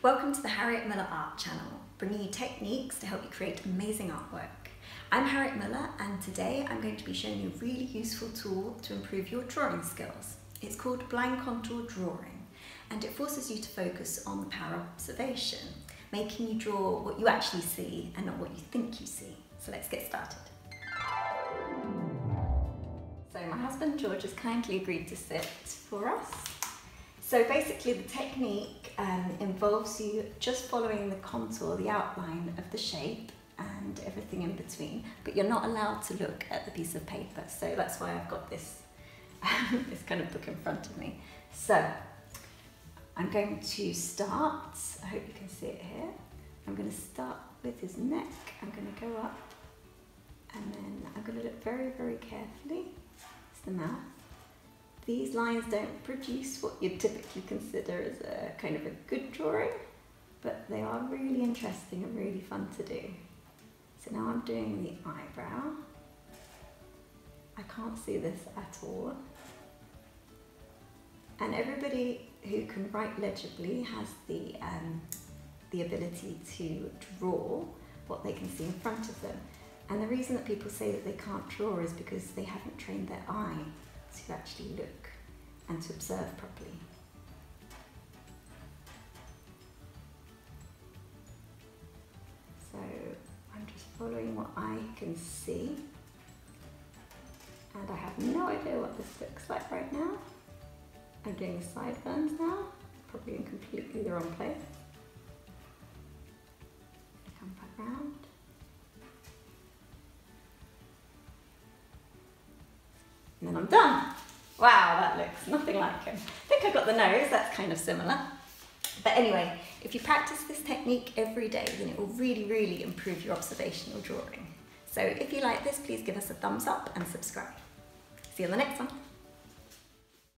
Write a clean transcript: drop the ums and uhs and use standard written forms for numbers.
Welcome to the Harriet Miller Art Channel, bringing you techniques to help you create amazing artwork. I'm Harriet Miller, and today I'm going to be showing you a really useful tool to improve your drawing skills. It's called Blind Contour Drawing, and it forces you to focus on the power of observation, making you draw what you actually see and not what you think you see. So let's get started. So my husband George has kindly agreed to sit for us. So basically the technique involves you just following the contour, the outline of the shape and everything in between, but you're not allowed to look at the piece of paper. So that's why I've got this, this kind of book in front of me. So I'm going to start, I hope you can see it here. I'm going to start with his neck, I'm going to go up and then I'm going to look very, very carefully. It's the mouth. These lines don't produce what you'd typically consider as a kind of a good drawing, but they are really interesting and really fun to do. So now I'm doing the eyebrow. I can't see this at all. And everybody who can write legibly has the ability to draw what they can see in front of them. And the reason that people say that they can't draw is because they haven't trained their eye to actually look and to observe properly. So I'm just following what I can see, and I have no idea what this looks like right now. I'm doing the sideburns now, probably in completely the wrong place. Come back round. And then I'm done. Wow, that looks nothing like him. I think I got the nose, that's kind of similar. But anyway, if you practice this technique every day, then it will really, really improve your observational drawing. So if you like this, please give us a thumbs up and subscribe. See you on the next one.